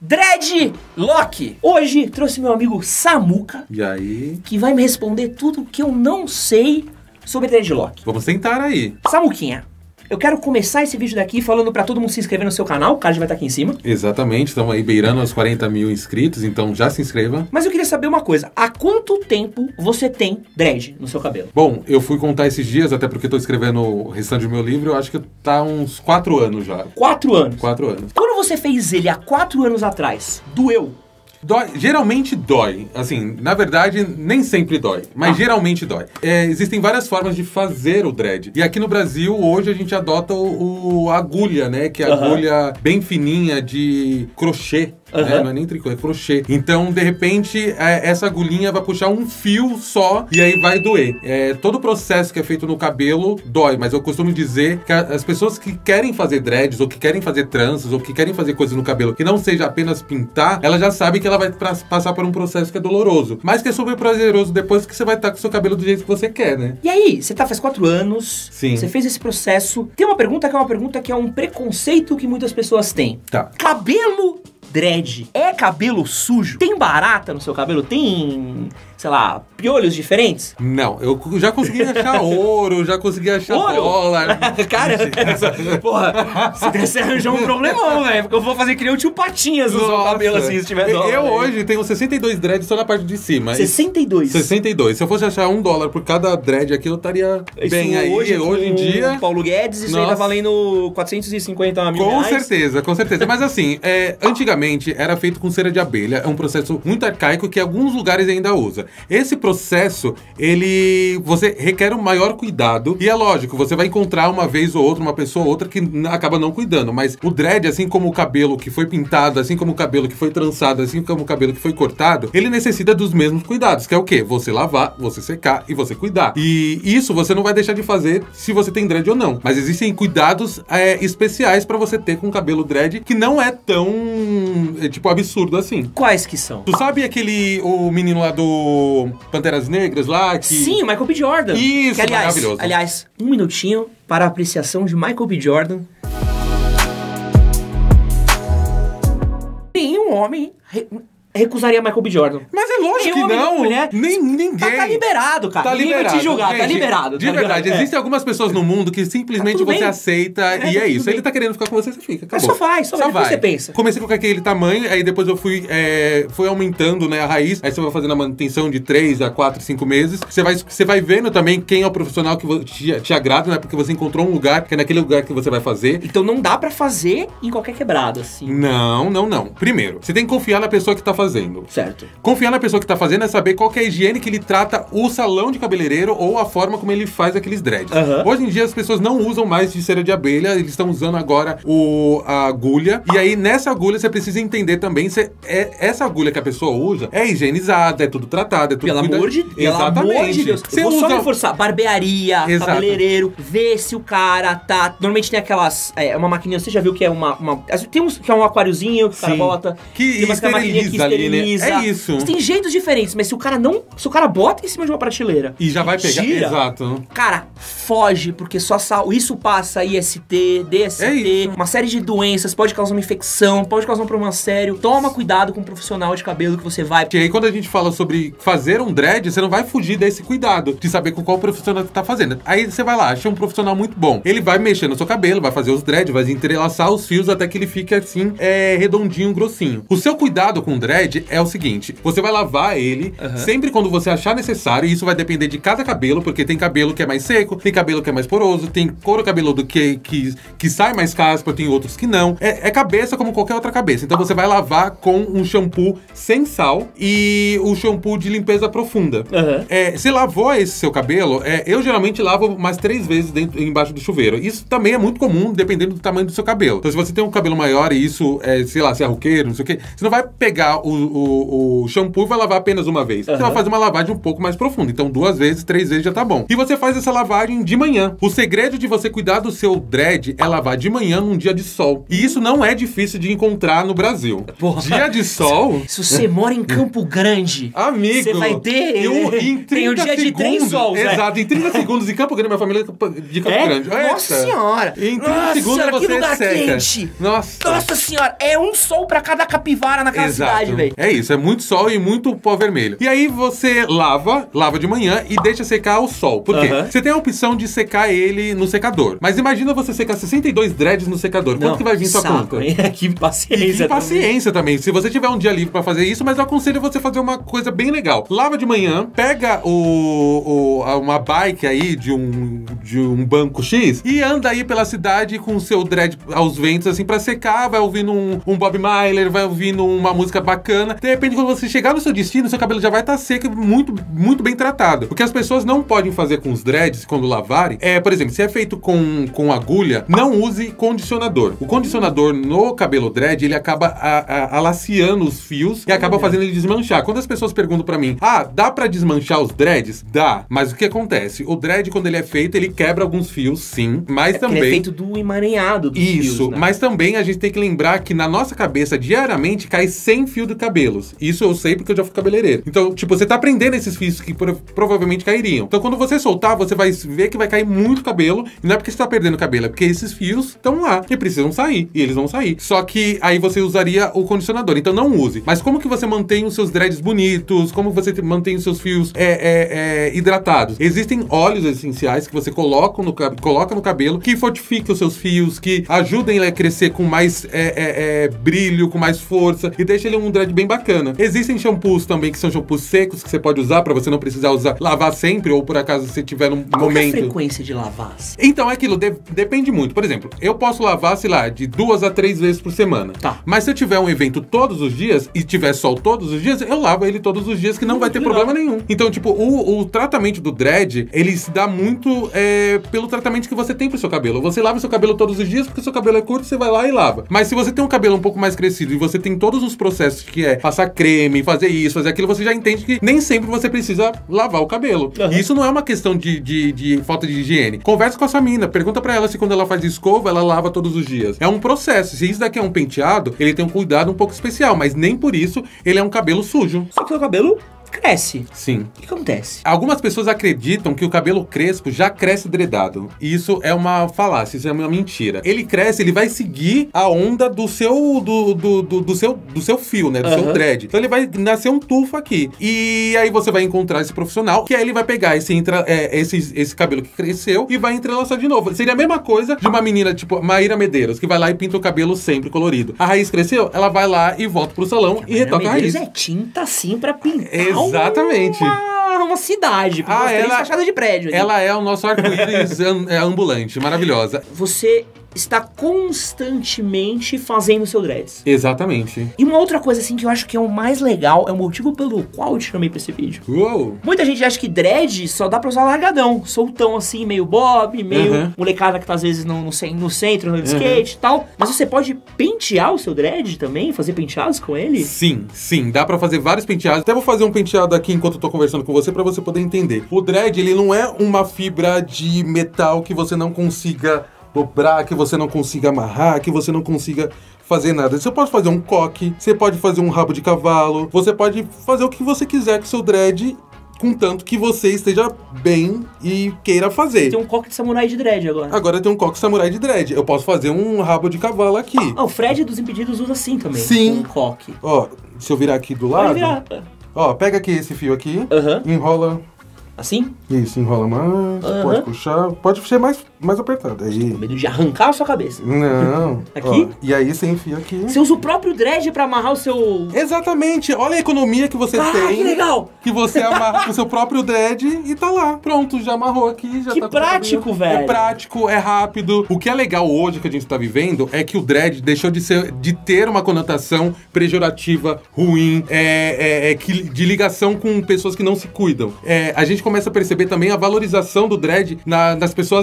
Dreadlock. Hoje trouxe meu amigo Samuca. E aí? Que vai me responder tudo que eu não sei sobre Dreadlock. Vamos sentar aí. Samuquinha, eu quero começar esse vídeo daqui falando pra todo mundo se inscrever no seu canal. O card vai estar aqui em cima. Exatamente, estamos aí beirando aos 40 mil inscritos, então já se inscreva. Mas eu queria saber uma coisa. Há quanto tempo você tem dread no seu cabelo? Bom, eu fui contar esses dias, até porque estou escrevendo o restante do meu livro, eu acho que tá uns 4 anos já. 4 anos? 4 anos. Quando você fez ele há 4 anos atrás, doeu? Dói, geralmente dói. Assim, na verdade, nem sempre dói, mas geralmente dói. Existem várias formas de fazer o dread. E aqui no Brasil, hoje, a gente adota a agulha, né? Que é a agulha bem fininha de crochê. Não é nem tricô, é crochê. Então, de repente, essa agulhinha vai puxar um fio só e aí vai doer. Todo o processo que é feito no cabelo dói, mas eu costumo dizer que as pessoas que querem fazer dreads, ou que querem fazer tranças, ou que querem fazer coisas no cabelo que não seja apenas pintar, ela já sabe que ela vai passar por um processo que é doloroso, mas que é super prazeroso depois que você vai estar com o seu cabelo do jeito que você quer, né? E aí, você faz 4 anos, sim, você fez esse processo. Tem uma pergunta que é um preconceito que muitas pessoas têm. Tá. Cabelo dread é cabelo sujo? Tem barata no seu cabelo? Tem, sei lá, piolhos diferentes? Não, eu já consegui achar ouro, já consegui achar dólar. Cara, porra, você arranjou um problemão, velho, porque eu vou fazer que nem o tio Patinhas no seu cabelo assim, se tiver dólar. Eu hoje tenho 62 dreads só na parte de cima. 62? 62. Se eu fosse achar $1 por cada dread aqui, eu estaria bem aí. Hoje em dia... Paulo Guedes, isso aí tá valendo 450 mil reais. Com certeza. Mas assim, antigamente era feito com cera de abelha, é um processo muito arcaico que alguns lugares ainda usa. Esse processo, você requer um maior cuidado e é lógico, você vai encontrar uma vez ou outra, uma pessoa ou outra que acaba não cuidando, mas o dread, assim como o cabelo que foi pintado, assim como o cabelo que foi trançado, assim como o cabelo que foi cortado, ele necessita dos mesmos cuidados, que é o quê? Você lavar, você secar e você cuidar. E isso você não vai deixar de fazer se você tem dread ou não, mas existem cuidados especiais pra você ter com o cabelo dread que não é tão tipo absurdo assim. Quais que são? Tu sabe o menino lá do Panteras Negras lá que... Sim, Michael B. Jordan. Isso, que, maravilhoso. Aliás, um minutinho para a apreciação de Michael B. Jordan. Nenhum homem recusaria Michael B. Jordan. Mas é lógico que não. Mulher, ninguém. Tá liberado, cara. Tá Ninguém liberado. vai te julgar, gente, tá liberado. De verdade, existem algumas pessoas no mundo que simplesmente você aceita e é isso. Ele tá querendo ficar com você fica. Acabou. Só vai. Você pensa. Comecei com aquele tamanho, aí depois eu fui aumentando, né, a raiz. Aí você vai fazendo a manutenção de 3 a 4, 5 meses. Você vai vendo também quem é o profissional que te agrada, né? Porque você encontrou um lugar, que é naquele lugar que você vai fazer. Então não dá pra fazer em qualquer quebrada, assim. Não. Primeiro, você tem que confiar na pessoa que tá fazendo. Certo. Confiar na pessoa que tá fazendo é saber qual que é a higiene que ele trata o salão de cabeleireiro ou a forma como ele faz aqueles dreads. Hoje em dia as pessoas não usam mais de cera de abelha, eles estão usando agora a agulha. E aí nessa agulha você precisa entender também se essa agulha que a pessoa usa é higienizada, é tudo tratado, é tudo Pelo amor de Deus. Você vou usa... só reforçar, barbearia, cabeleireiro, ver se o cara tá... Normalmente tem aquelas... uma maquininha, você já viu que é tem uns que é um aquáriozinho que o cara bota. Que esteriliza ali, né? É isso. Mas tem jeitos diferentes, mas se o cara bota em cima de uma prateleira e já vai pegar, gira, exato. Cara, foge, porque só isso passa IST, DST, uma série de doenças, pode causar uma infecção, pode causar um problema sério. Toma cuidado com o profissional de cabelo que você vai. E aí quando a gente fala sobre fazer um dread, você não vai fugir desse cuidado, de saber com qual profissional que tá fazendo. Aí você vai lá, acha um profissional muito bom. Ele vai mexer no seu cabelo, vai fazer os dreads, vai entrelaçar os fios até que ele fique assim, redondinho, grossinho. O seu cuidado com o dread é o seguinte, você vai lavar ele sempre quando você achar necessário, e isso vai depender de cada cabelo, porque tem cabelo que é mais seco, tem cabelo que é mais poroso, tem couro cabeludo que sai mais caspa, tem outros que não. É cabeça como qualquer outra cabeça. Então você vai lavar com um shampoo sem sal e o shampoo de limpeza profunda. Você lavou esse seu cabelo, eu geralmente lavo umas 3 vezes embaixo do chuveiro. Isso também é muito comum, dependendo do tamanho do seu cabelo. Então se você tem um cabelo maior e isso, sei lá, se é roqueiro, não sei o que, você não vai pegar o shampoo e vai lavar apenas uma vez. Você vai fazer uma lavagem um pouco mais profunda. Então 2 vezes, 3 vezes já tá bom. E você faz essa lavagem de manhã. O segredo de você cuidar do seu dread é lavar de manhã num dia de sol. E isso não é difícil de encontrar no Brasil. Porra. Dia de sol... Se você mora em Campo Grande, amigo, você vai ter... tem um dia de 3 sols, exato, em 30 segundos em Campo Grande, minha família é de Campo Grande. Nossa senhora! Em 30 segundos você que lugar seca. quente! Nossa Senhora! É um sol pra cada capivara naquela cidade, velho. É isso, é muito sol e muito pó vermelho. E aí você lava de manhã e deixa secar ao sol. Por quê? Você tem a opção de secar ele no secador. Mas imagina você secar 62 dreads no secador. Quanto que vai vir sua conta? Que paciência. E que paciência também. Se você tiver um dia livre pra fazer isso, mas eu aconselho você fazer uma coisa bem legal. Lava de manhã, pega uma bike aí de um banco X e anda aí pela cidade com o seu dread aos ventos, assim, pra secar, vai ouvindo um Bob Marley, vai ouvindo uma música bacana. De repente, quando você chegar no seu destino, seu cabelo já vai estar seco e muito, muito bem tratado. O que as pessoas não podem fazer com os dreads quando lavarem por exemplo, se é feito com agulha, não use condicionador. O condicionador no cabelo dread, ele acaba alaciando os fios e acaba fazendo ele desmanchar. Quando as pessoas perguntam pra mim, dá pra desmanchar os dreads? Dá. Mas o que acontece? O dread, quando ele é feito, ele quebra alguns fios, sim, mas também... Ele é feito do emaranhado dos fios, fios, né? Mas também a gente tem que lembrar que na nossa cabeça, diariamente, cai 100 fios de cabelos. Isso eu sei porque eu já fui cabeleireiro. Então, tipo, você tá prendendo esses fios que provavelmente cairiam. Então, quando você soltar, você vai ver que vai cair muito cabelo. E não é porque você tá perdendo cabelo, é porque esses fios estão lá e precisam sair. E eles vão sair. Só que aí você usaria o condicionador. Então, não use. Mas como que você mantém os seus dreads bonitos? Como você mantém os seus fios hidratados? Existem óleos essenciais que você coloca no cabelo, que fortificam os seus fios, que ajudem ele a crescer com mais brilho, com mais força, e deixa ele um dread bem bacana. Existem shampoos também, que são shampoos secos, que você pode usar pra você não precisar lavar sempre, ou por acaso você tiver num momento... Qual é a frequência de lavar? Então, é aquilo, depende muito. Por exemplo, eu posso lavar, sei lá, de 2 a 3 vezes por semana. Tá. Mas se eu tiver um evento todos os dias, e tiver sol todos os dias, eu lavo ele todos os dias, que não vai ter problema nenhum. Então, tipo, o tratamento do dread, ele se dá muito pelo tratamento que você tem pro seu cabelo. Você lava o seu cabelo todos os dias, porque o seu cabelo é curto, você vai lá e lava. Mas se você tem um cabelo um pouco mais crescido, e você tem todos os processos que é passar creme, fazer isso, fazer aquilo, você já entende que nem sempre você precisa lavar o cabelo. E isso não é uma questão de falta de higiene. Conversa com a sua mina, pergunta pra ela se quando ela faz escova, ela lava todos os dias. É um processo. Se isso daqui é um penteado, ele tem um cuidado um pouco especial, mas nem por isso ele é um cabelo sujo. Só que o seu cabelo cresce. Sim. O que acontece? Algumas pessoas acreditam que o cabelo crespo já cresce dreadado. E isso é uma falácia, isso é uma mentira. Ele cresce, ele vai seguir a onda do seu fio, né? Do seu dread. Então ele vai nascer um tufo aqui. E aí você vai encontrar esse profissional, que aí ele vai pegar esse cabelo que cresceu e vai entrelaçar de novo. Seria a mesma coisa de uma menina tipo Maíra Medeiros, que vai lá e pinta o cabelo sempre colorido. A raiz cresceu, ela vai lá e volta pro salão e retoca a raiz. É tinta assim pra pintar. Exatamente. Uma cidade, com fachada de prédio. Aqui. Ela é o nosso arco-íris ambulante, maravilhosa. Você está constantemente fazendo o seu dreads. Exatamente. E uma outra coisa assim que eu acho que é o mais legal, é o motivo pelo qual eu te chamei pra esse vídeo. Uou. Muita gente acha que dread só dá pra usar largadão, soltão assim, meio bob, meio molecada que tá às vezes no centro, no skate e tal. Mas você pode pentear o seu dread também? Fazer penteados com ele? Sim, dá pra fazer vários penteados. Até vou fazer um penteado aqui enquanto eu tô conversando com você pra você poder entender. O dread, ele não é uma fibra de metal que você não consiga dobrar, que você não consiga amarrar, que você não consiga fazer nada. Você pode fazer um coque, você pode fazer um rabo de cavalo, você pode fazer o que você quiser com o seu dread, contanto que você esteja bem e queira fazer. Tem um coque de samurai de dread agora. Agora tem um coque samurai de dread. Eu posso fazer um rabo de cavalo aqui. O Fred dos Impedidos usa assim também. Sim. Um coque. Ó, se eu virar aqui do lado... Pode virar. Ó, pega aqui esse fio aqui, enrola... Assim? Isso, enrola mais, pode puxar, pode ser mais apertado. Aí. Com medo de arrancar a sua cabeça. Não. Aqui? Ó, e aí você enfia aqui. Você usa o próprio dread pra amarrar o seu... Exatamente. Olha a economia que você tem. Que legal. Que você amarra com o seu próprio dread e tá lá. Pronto, já amarrou aqui, já que tá prático, velho. É prático, é rápido. O que é legal hoje que a gente tá vivendo é que o dread deixou de ter uma conotação pejorativa, ruim, de ligação com pessoas que não se cuidam. A gente começa a perceber também a valorização do dread nas pessoas negras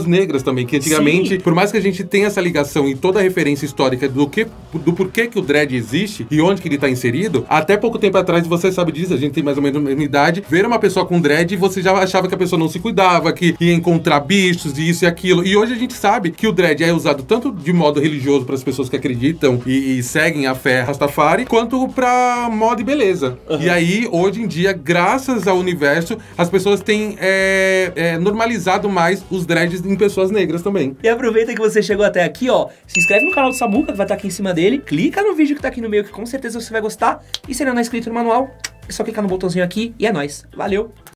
também, que antigamente, por mais que a gente tenha essa ligação e toda a referência histórica do porquê que o dread existe e onde que ele tá inserido, até pouco tempo atrás, você sabe disso, a gente tem mais ou menos a mesma idade, ver uma pessoa com dread, você já achava que a pessoa não se cuidava, que ia encontrar bichos e isso e aquilo. E hoje a gente sabe que o dread é usado tanto de modo religioso para as pessoas que acreditam e seguem a fé Rastafari, quanto pra moda e beleza. E aí, hoje em dia, graças ao universo, as pessoas têm normalizado mais os dreads em pessoas negras também. E aproveita que você chegou até aqui, ó, se inscreve no canal do Samuca, que vai estar aqui em cima dele, clica no vídeo que tá aqui no meio, que com certeza você vai gostar, e se ainda não é inscrito no manual, é só clicar no botãozinho aqui e é nóis. Valeu!